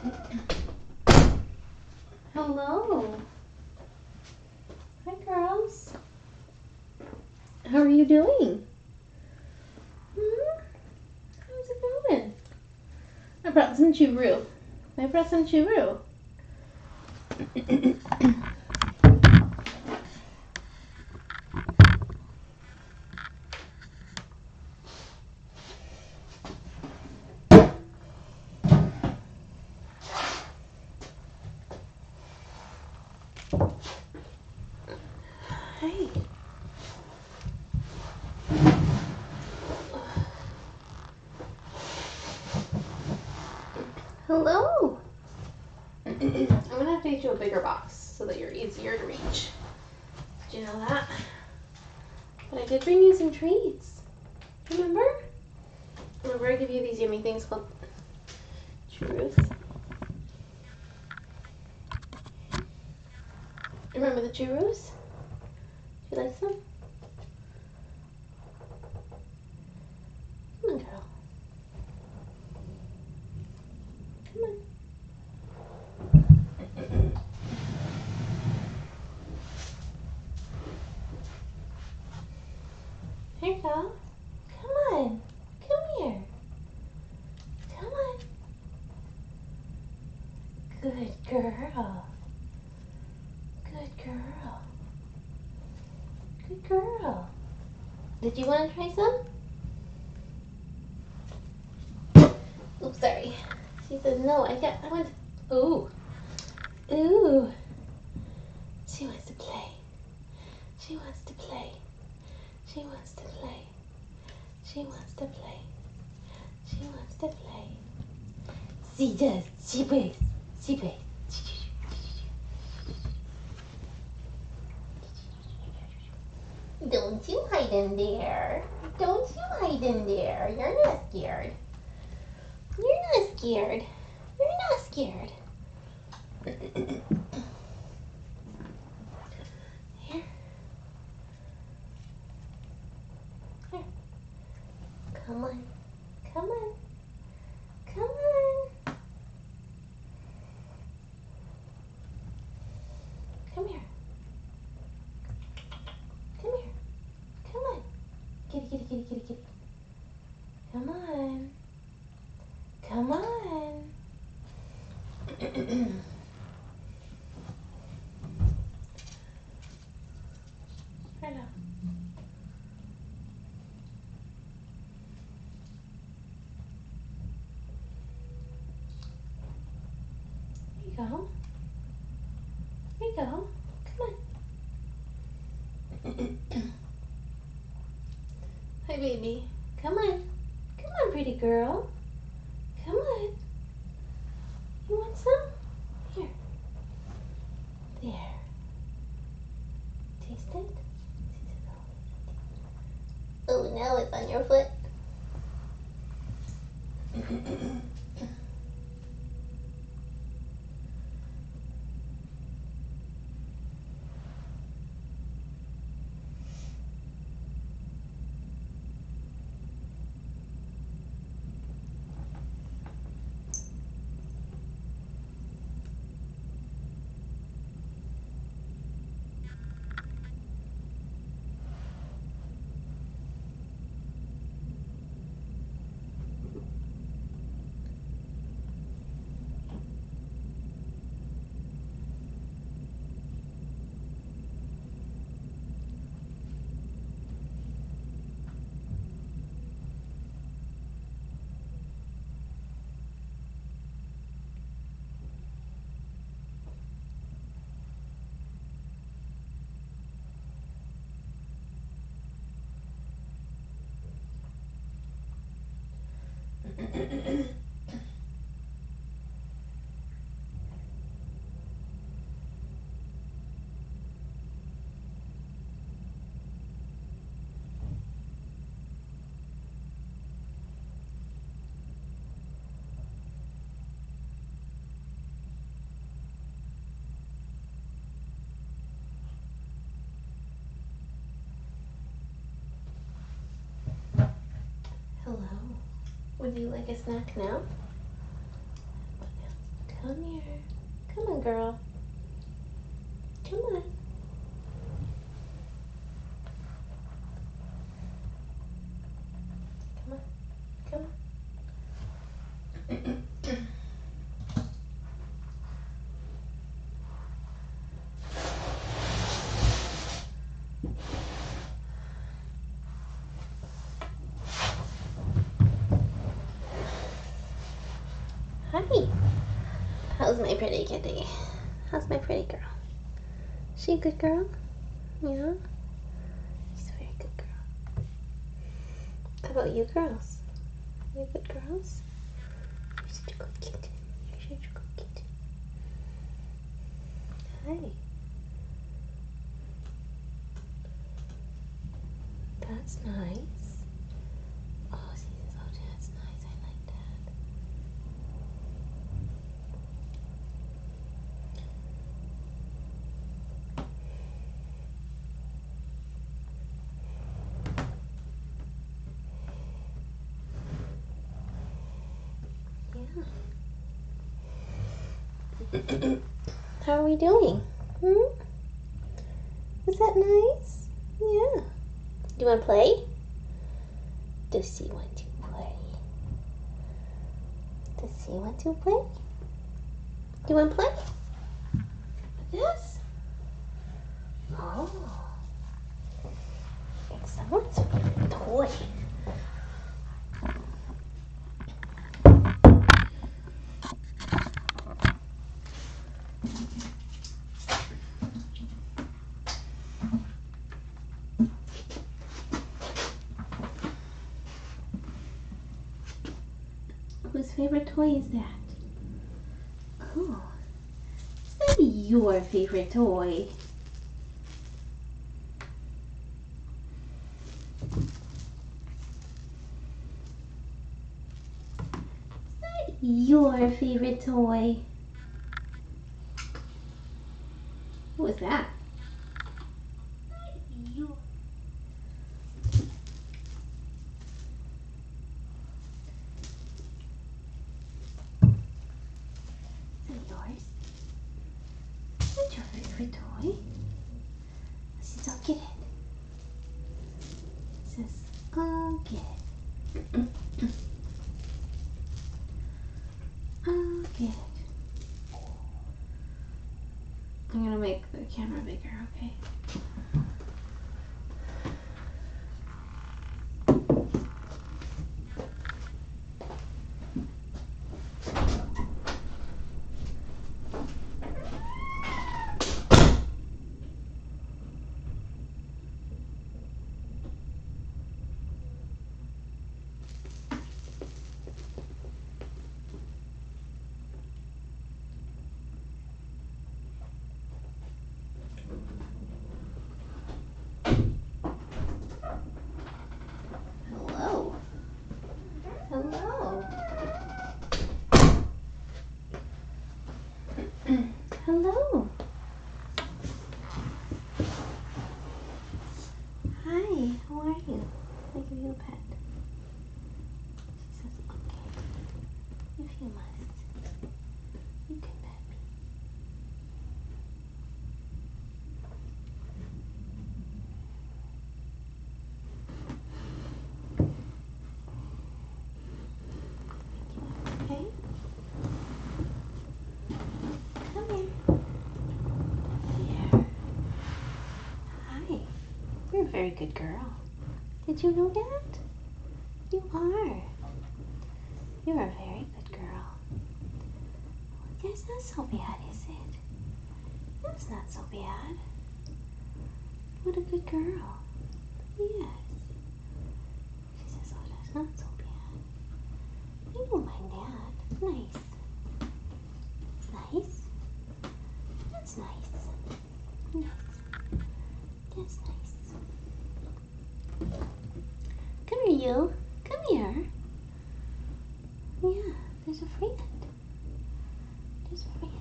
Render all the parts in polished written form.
Hello. Hi, girls. How are you doing? How's it going? I brought some churro. I brought some churro. Hey. Hello. I'm gonna have to get you a bigger box so that you're easier to reach. Did you know that? But I did bring you some treats. Remember? Remember I give you these yummy things called churros? Remember the churros? Do you like some? Come on, girl. Come on. Here you go. Come on. Come here. Come on. Good girl. Good girl. Good girl. Did you want to try some? Oops, sorry. She says no. I want. Ooh. Ooh. She wants to play. She wants to play. She wants to play. She wants to play. She wants to play. She does. She plays. She plays. Don't you hide in there. Don't you hide in there. You're not scared. You're not scared. You're not scared. Here. Here. Come on. Come on. Come on. Come here. Come here. Come on. Kitty, kitty, kitty, kitty, kitty. Come on. Come on. Right now. There you go. There you go. Come on. Hi, baby. Come on. Come on, pretty girl. Come on. You want some? Here. There. Taste it? Oh, now it's on your foot. Hello. Would you like a snack now? Come Come here. Come on, girl. Come on. Come on. Come on. Hi. How's my pretty kitty? How's my pretty girl? She a good girl? Yeah? She's a very good girl. How about you girls? You good girls? You're such a good kitten. You're such a good kitten. Hi. That's nice. Oh, see this? Oh, that's nice. I like that. Yeah. How are we doing? Was that nice? Yeah. Do you want to play? Does he want to play? Does he want to play? Do you want to play? Yes. Oh. It's someone's favorite toy. Whose favorite toy is that? Oh, is that your favorite toy? Is that your favorite toy? What was that? Your... yours? Is that your favorite toy? It says, I'll get it. It says, I'll get it. I'll get it. I'm gonna make the camera bigger, okay? Hello. Hello. Hi, how are you? I give you a pet. She says, okay. If you must, you can pet me. Okay? Come here. Here. Hi. You're a very good girl. Did you know that? You are. You're a very good girl. That's not so bad, is it? That's not so bad. What a good girl. Yes. She says, oh, that's not so bad. I don't mind that. Nice. Nice. That's nice. Nice. That's nice. Come here, you. Come here. Yeah, there's a friend. There's a friend.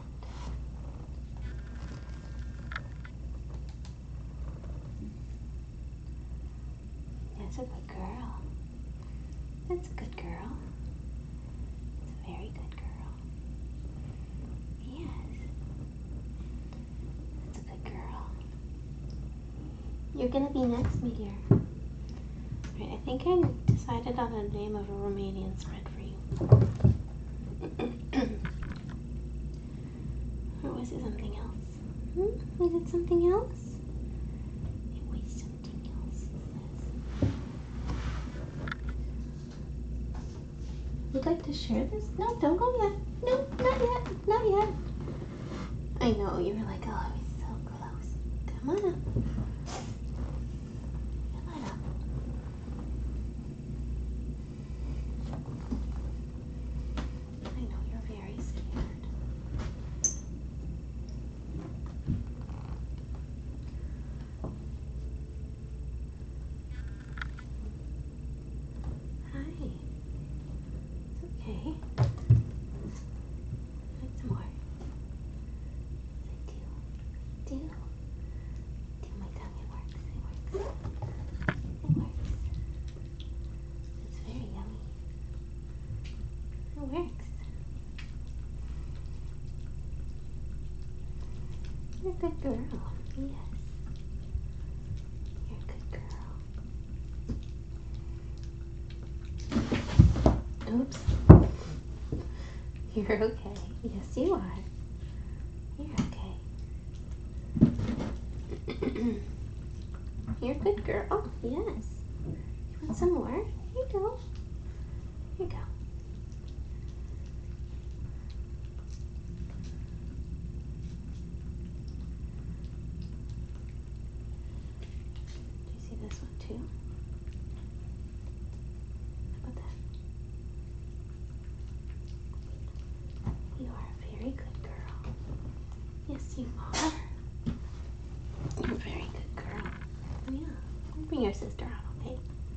That's a good girl. That's a good girl. It's a very good girl. You're gonna be next, my dear. Right, I think I decided on the name of a Romanian spread for you. Or was it something else? Was it something else? It was something else, it says. Would like to share this? No, don't go yet. No, not yet. Not yet. I know, you were like, oh, I was so close. Come on up. Come on up. I know, you're very scared. Hi. It's okay. Like some more. Do my tongue, it works, it works. It works. It's very yummy. It works. You're a good girl. Yes. You're a good girl. Oops. You're okay. Yes, you are. You're okay. You're a good girl. Yes. You want some more? Here you go. Here you go. Do you see this one too? How about that? You are a very good girl. Yes, you are. You're a very good girl. Yeah. Bring your sister out, okay?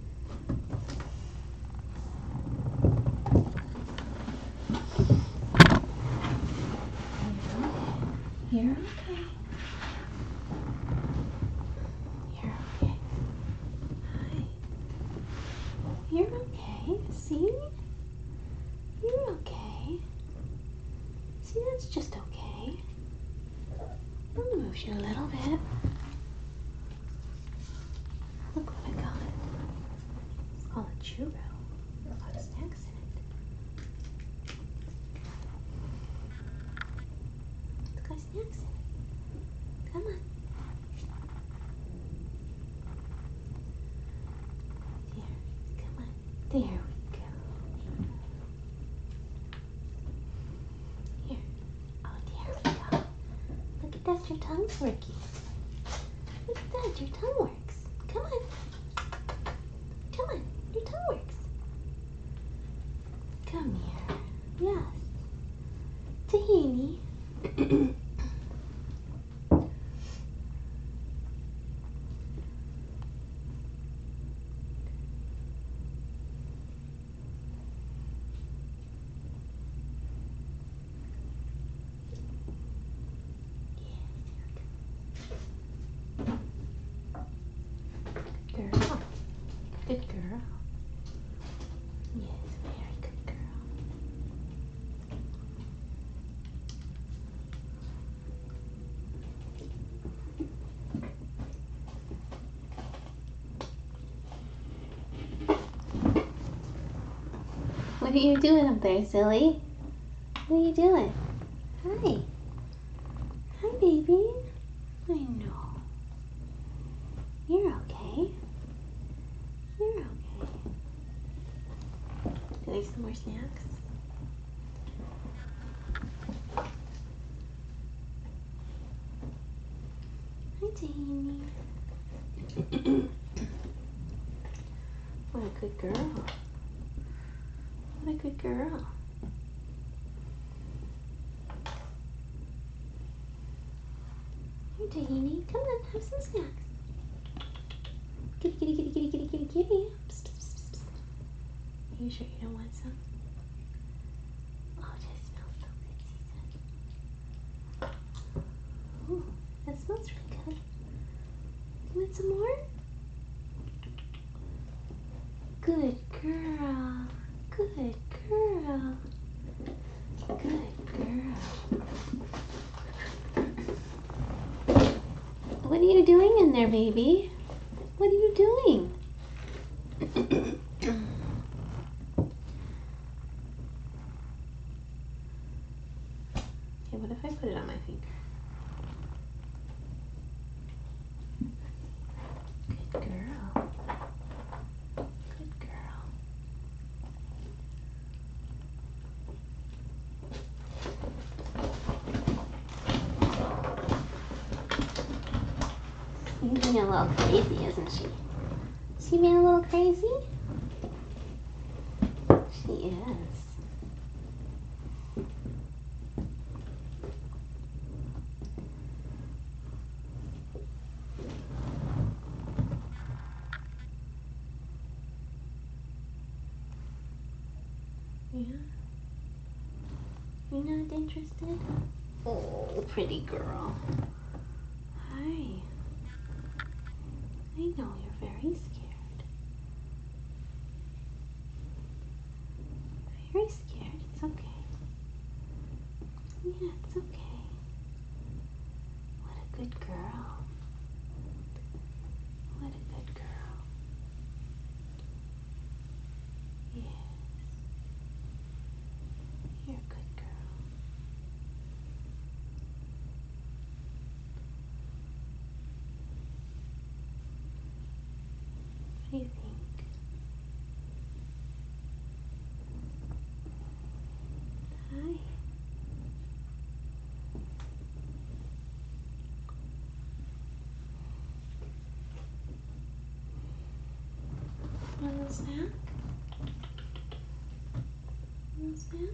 You're okay. You're okay. Hi. You're okay. See? You're okay. See, that's just okay. I'm gonna move you a little bit. Look what I got. It's called a churro. There's a lot of snacks in it. It's got snacks in it. Come on. Here, come on. There we go. Here. Oh, there we go. Look at that, your tongue's working. Look at that, your tongue works. Come on. Come on, your tongue works. Come here. Yes. Tahini. Good girl. Good girl. Yes, very good girl. What are you doing up there, silly? What are you doing? Hi. Hi, baby. I know. You're okay. You're okay. Do you like some more snacks? Hi, Tahini. What a good girl. What a good girl. Here, Tahini. Come on, have some snacks. Kitty, kitty, kitty, kitty, kitty, kitty, kitty. Psst, psst, psst, psst. Are you sure you don't want some? Oh, that smells so good, Caesar. Ooh, that smells really good. You want some more? Good girl. Good girl. Good girl. What are you doing in there, baby? What are you doing? Okay, what if I put it on my finger? Good girl. Good girl. She's being a little crazy, isn't she? Is she being a little crazy? She is. Yeah? You're not interested? Oh, pretty girl. Hi. I know you're very scared. Very scared. It's okay. Yeah, it's okay. What a good girl. What a good girl. Yes. You're a good girl. What do you think? Hi. Want a snack? Want a snack?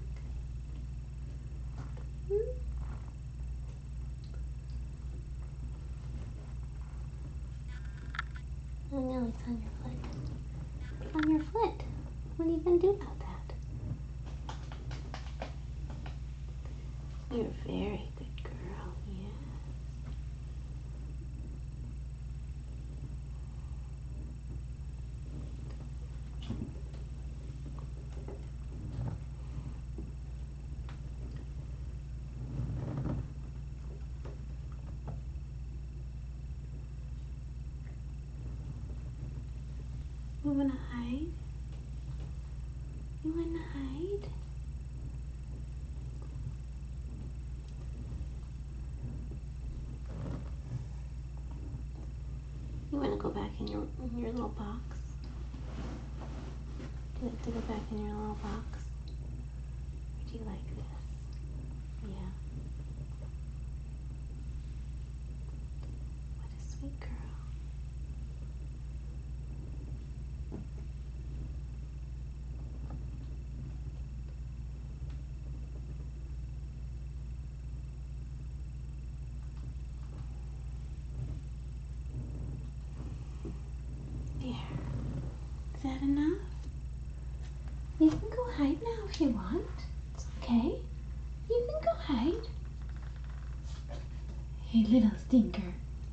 Oh no, it's on your foot. It's on your foot. What are you going to do about that? You're a very good girl, yes. You wanna hide? You wanna hide? You wanna go back in your little box? Do you like to go back in your little box? Or do you like this? Yeah. What a sweet girl. There. Is that enough? You can go hide now if you want. It's okay. You can go hide. Hey, little stinker.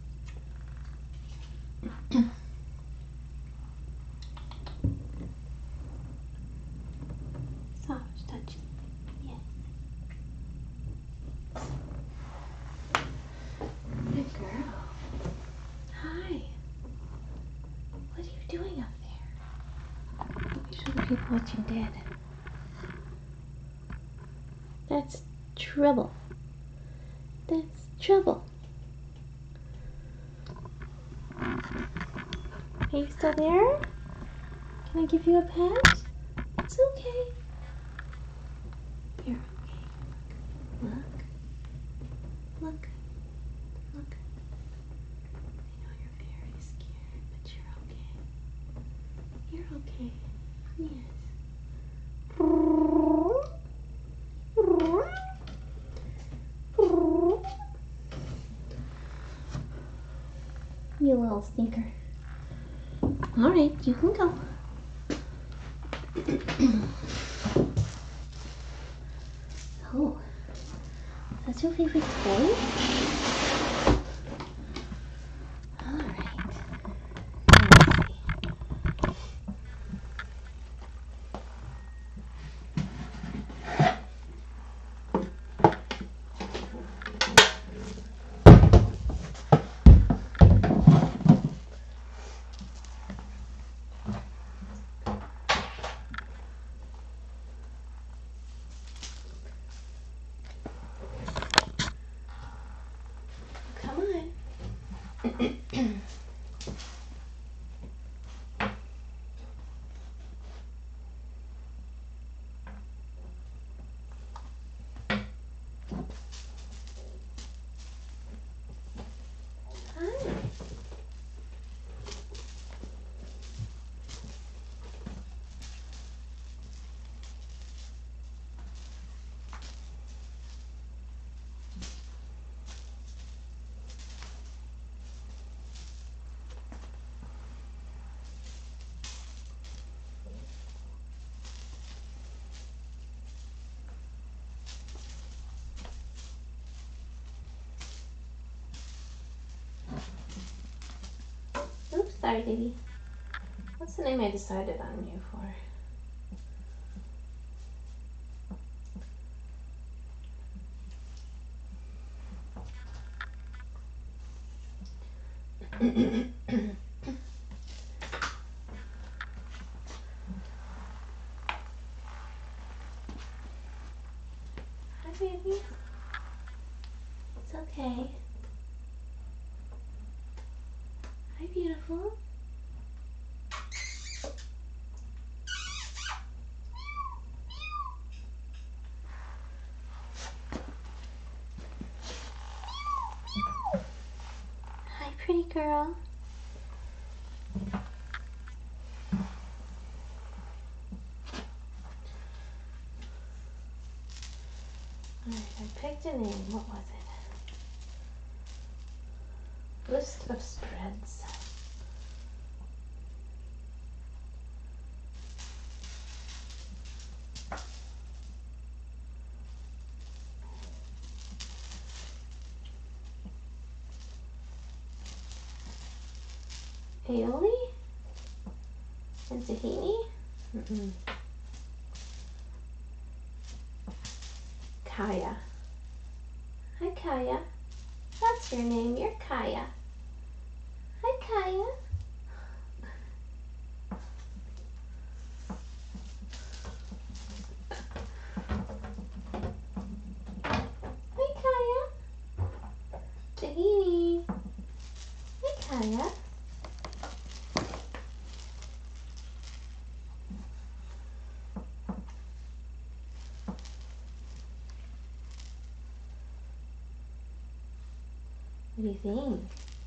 Soft touch. Yes. Good girl. Hi. What are you doing up there? Let me show the people what you did. That's trouble. That's trouble. Are you still there? Can I give you a pat? It's okay. You're okay. Look. Look. Look. I know you're very scared, but you're okay. You're okay. Yes. You little stinker. All right, you can go. Oh, that's your favorite toy? All right. Let me see. Sorry, baby. What's the name I decided on you for? Hi, baby. It's okay. Hi, beautiful. Hi, pretty girl. Alright, I picked a name. What was it? List of spreads. Aioli? And tahini? Mm-mm. Kaya. Hi, Kaya. That's your name. You're Kaya. Hi, Kaya. Hi, Kaya. Tahini. Hi, Kaya. What do you think?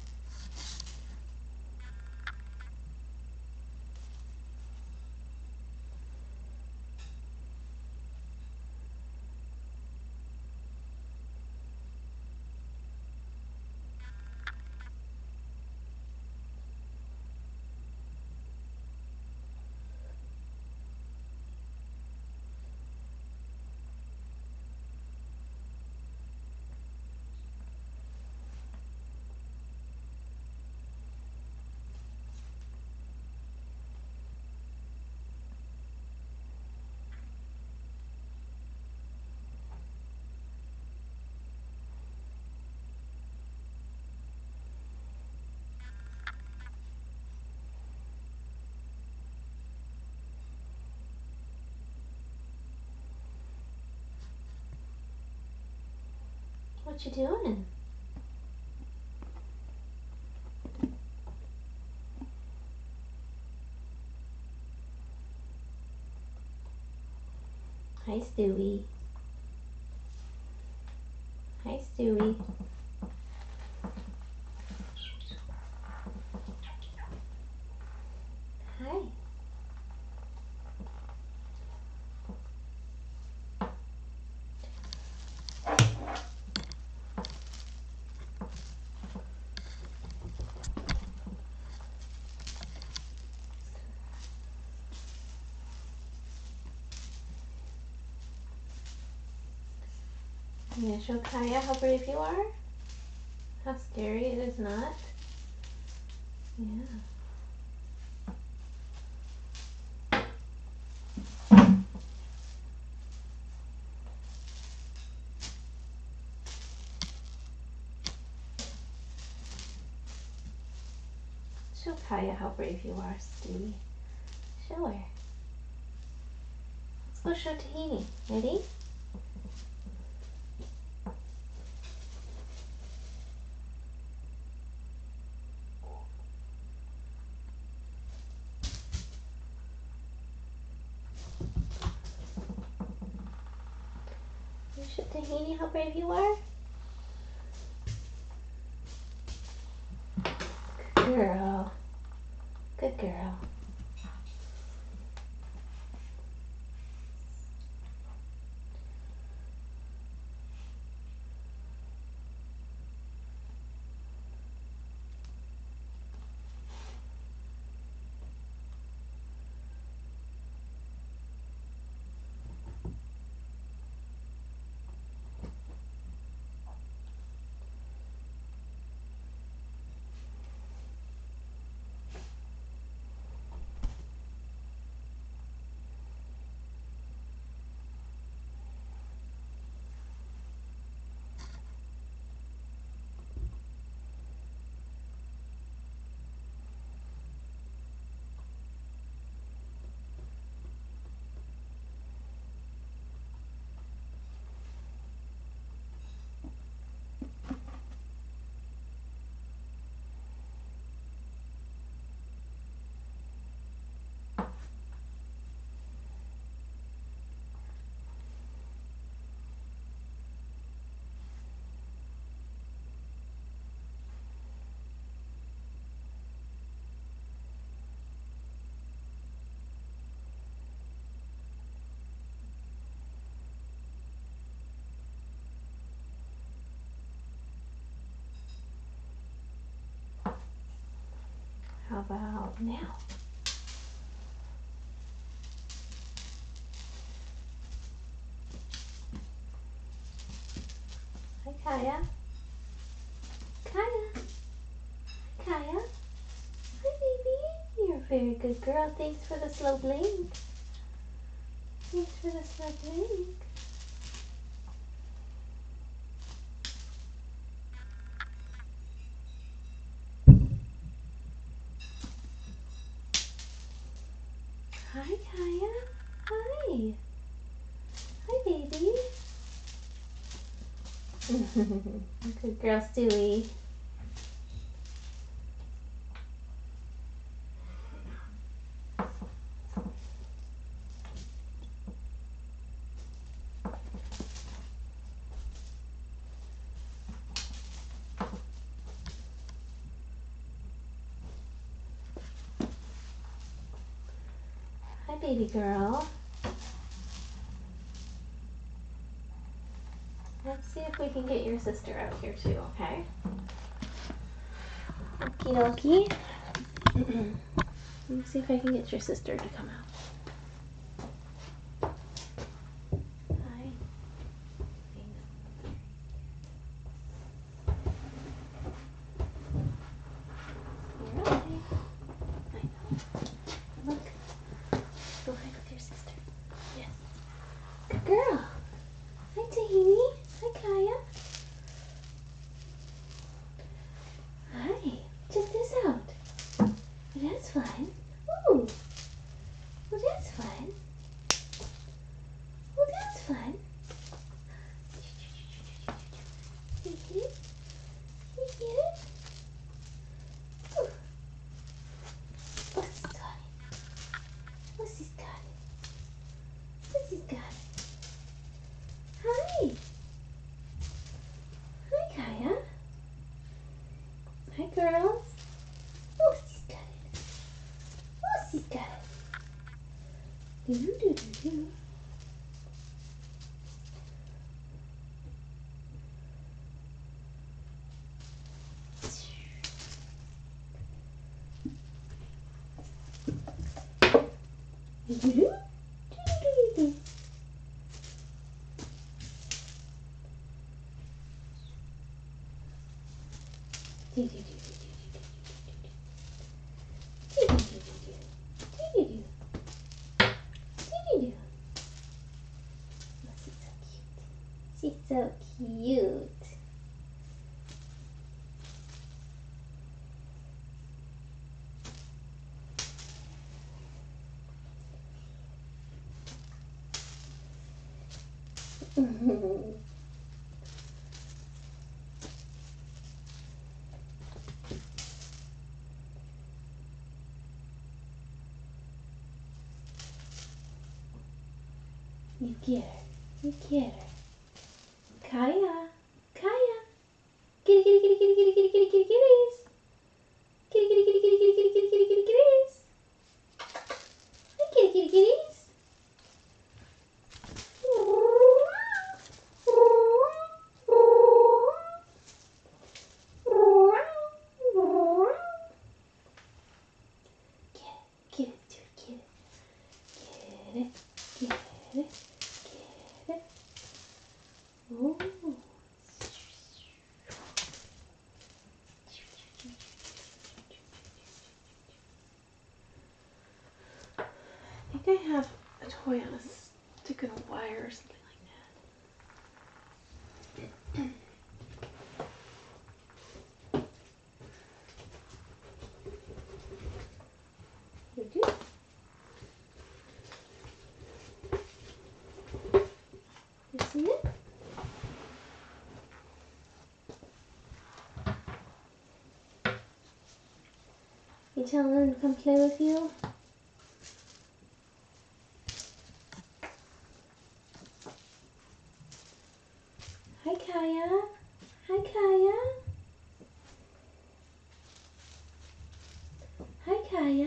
What you doing? Hi, Stewie. Hi, Stewie. Hi. I'm going to show Kaya how brave you are. How scary it is not. Yeah. Show Kaya how brave you are, Stewie. Show her. Let's go show Tahini. Ready? You show Tahini how brave you are? Good girl. Good girl. about now? Hi, Kaya. Kaya. Kaya. Hi, baby. You're a very good girl. Thanks for the slow blink. Thanks for the slow blink. Hi, Kaya. Hi. Hi, baby. Good girl, Stewie. Hi, baby girl. Let's see if we can get your sister out here too, okay? Okie dokie. Let me see if I can get your sister to come out. Hi. You're okay. I know. Look. Go hide with your sister. Yes. Good girl. Hi, Tahini. Hi, Kaya. Hi. Check this out. Well, that's fun. Ooh. Well, that's fun. Well, that's fun. You get it? You get it? Ooh. What's got it? What's got it? What's got it? Hi. Hi, Kaya. Hi, girls. Oh, she's got it. Oh, she's got it. Do do do do do. Do do do do do do. Do do do do do do do do do do do do. She's so cute. You get her. You get her. Kaya. Kaya. Kitty, kitty, kitty, kitty, kitty, kitty, kitty, kitty, kitties. Kitty, kitty, kitty, kitty, kitty, kitty, kitty, kitty, kitty, kitties. Hi, kitty, kitty, kitties. Get it, get it, get it, get it, get it. Ooh. I think I have a toy on a stick and a wire or something like that. Do. You see it? You telling them to come play with you? Hi, Kaya. Hi, Kaya. Hi, Kaya.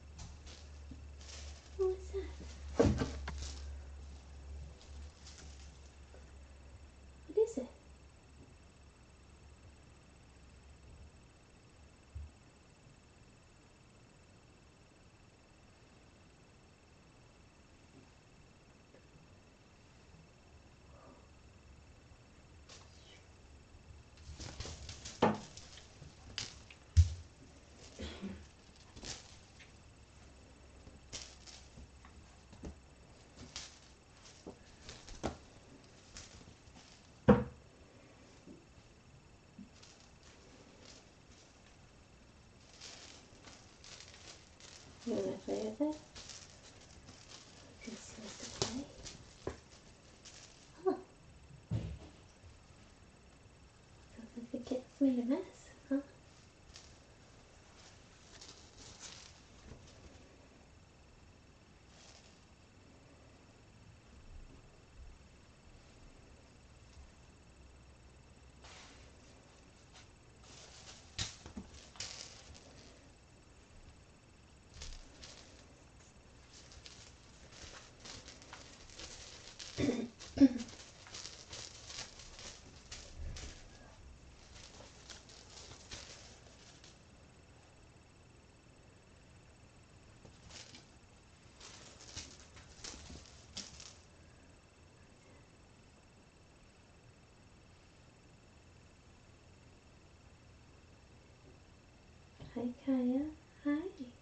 What's that? What is it? is it? Because he wants to play. Oh. Sounds like the kitten's made a mess, huh? Hi, Kaya. Hi.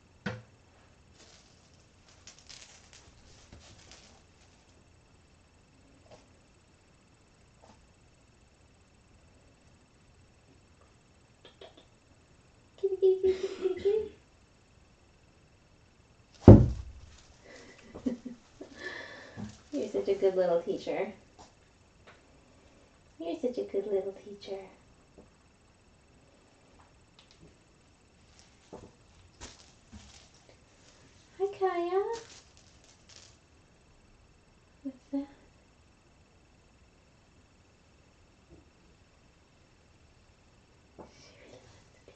Kitty, kitty, kitty, kitty, kitty. You're such a good little teacher. You're such a good little teacher. Hi, Kaya. What's that? She really wants to play.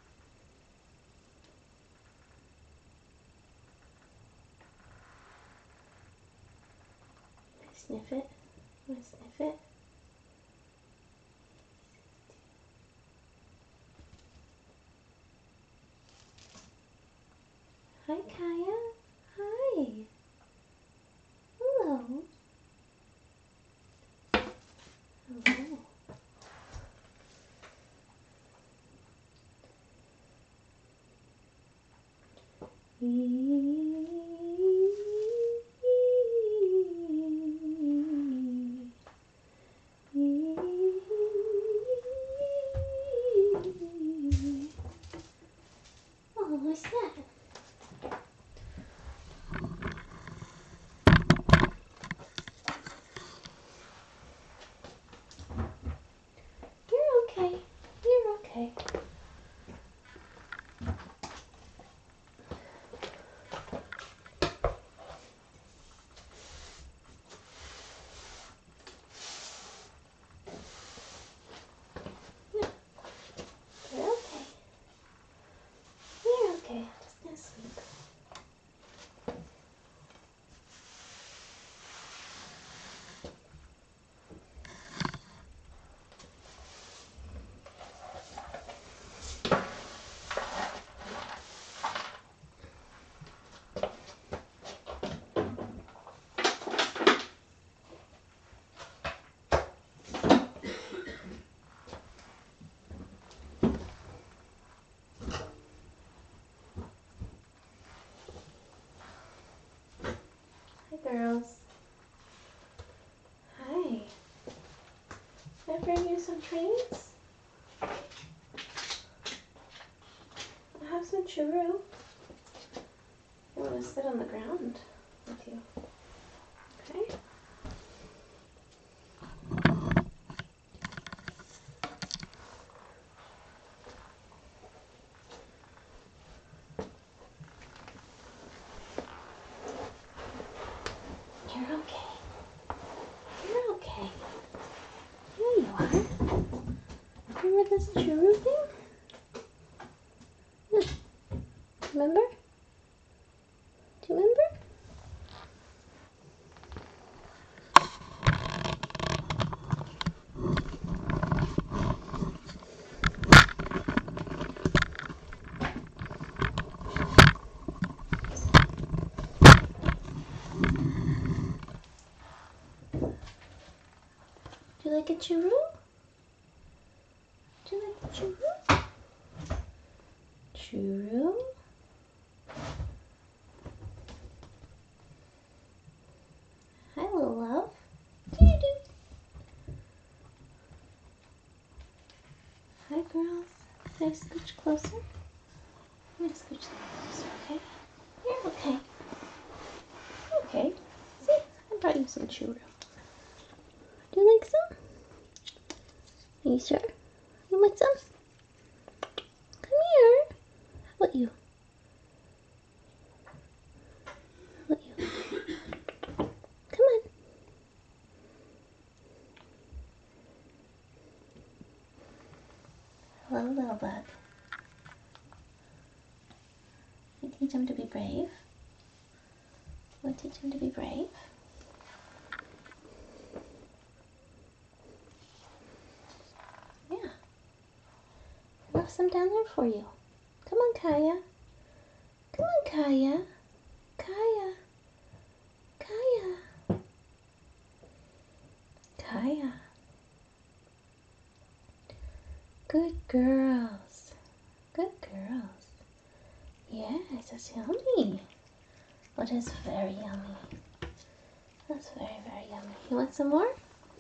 Want to sniff it? Want to sniff it? Hi, Kaya. Hi. Hello. Hello. Oh, what's that? You're okay. You're okay. Yeah, you're okay. You're okay. Just gonna sleep. Hi, girls. Hi. Can I bring you some treats? I have some churro. I want to sit on the ground with you. Okay? You're okay. You're okay. Here you are. Remember this churro thing? Yeah. Remember? Do you remember? Do you like a churro? Do you like the churro? Churro? Hi, little love. Do-do-do. Hi, girls. Can I scooch closer? I'm going to scooch a little closer, okay? You're okay. Okay. See, I brought you some churro. Do you like some? Are you sure? You want some? Come here. How about you? How about you? Come on. Hello, little bug. We teach him to be brave. We'll teach him to be brave. Yeah. I left some down there for you. Come on, Kaya. Come on, Kaya. Kaya. Kaya. Kaya. Good girls. Good girls. Yes, that's yummy. What is very yummy? That's very, very yummy. You want some more?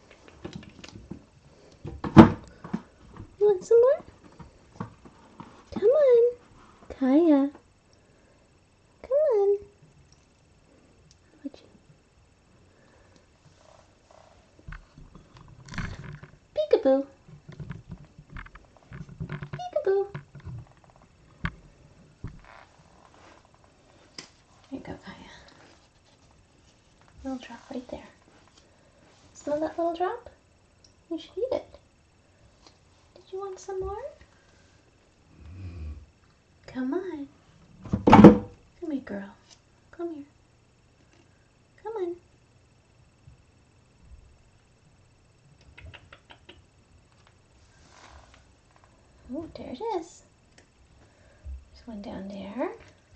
You want some more? Come on, Kaya. Come on. How about you? Peekaboo. Peekaboo. Here you go, Kaya. Little drop right there. Smell that little drop? You should eat it. Did you want some more? Come on. Come here, girl. Come here. Come on. Oh, there it is. There's one down there.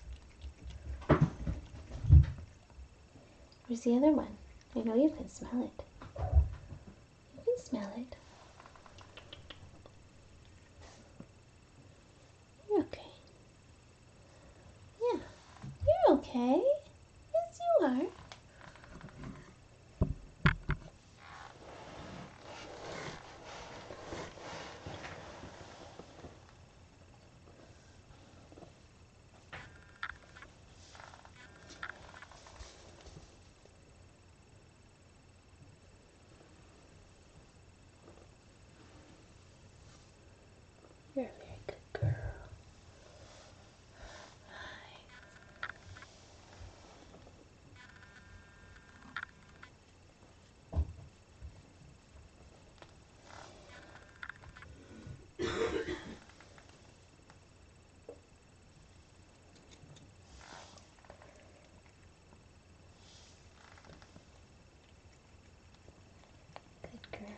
Where's the other one? I know you can smell it. You can smell it. You're okay. Yeah, you're okay. Yes, you are. You're a very good girl. Good girl.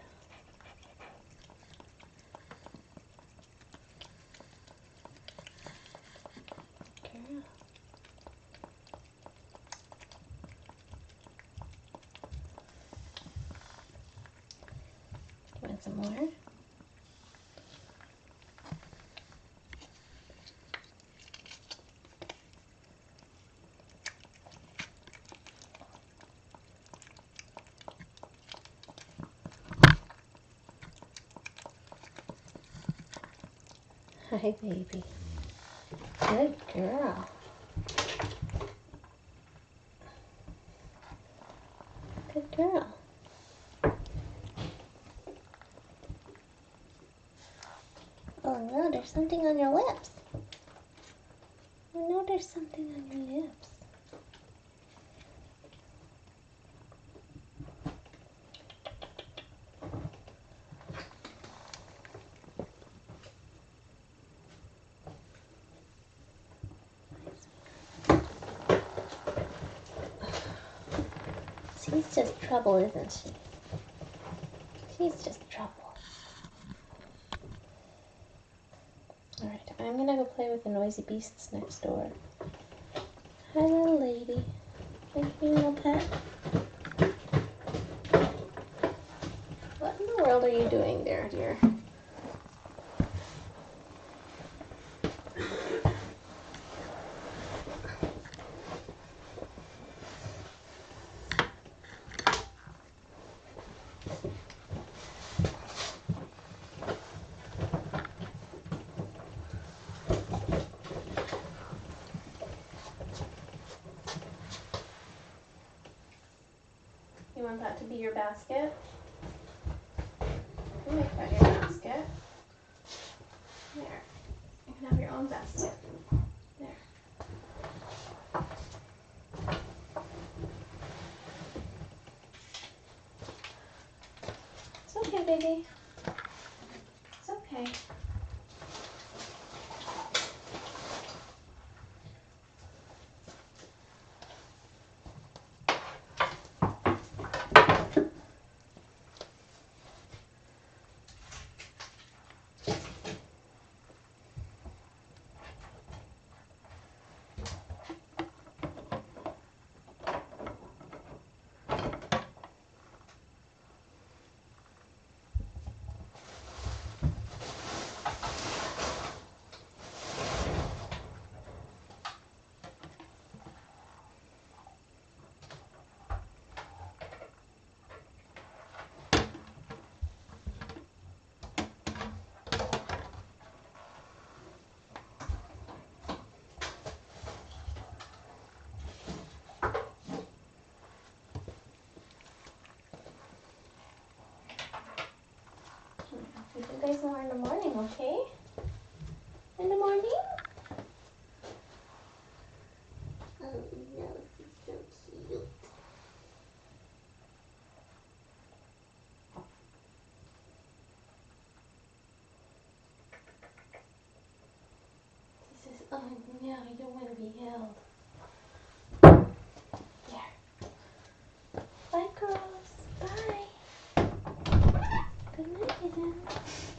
Girl. You want some more? Hi, baby. Good girl. Good girl. Oh no, there's something on your lips. Oh no, there's something on your lips. She's just trouble, isn't she? She's just trouble. Alright, I'm gonna go play with the noisy beasts next door. Hi, little lady. Thank you, little pet. What in the world are you doing there, dear? want that to be your basket? You can make that your basket. There. You can have your own basket. There. It's okay, baby. It's okay. Feed you guys more in the morning, okay? In the morning? Oh no, she's so cute. She says, oh no, I don't want to be held. There. Bye, girls. Bye. Good night, Kitten.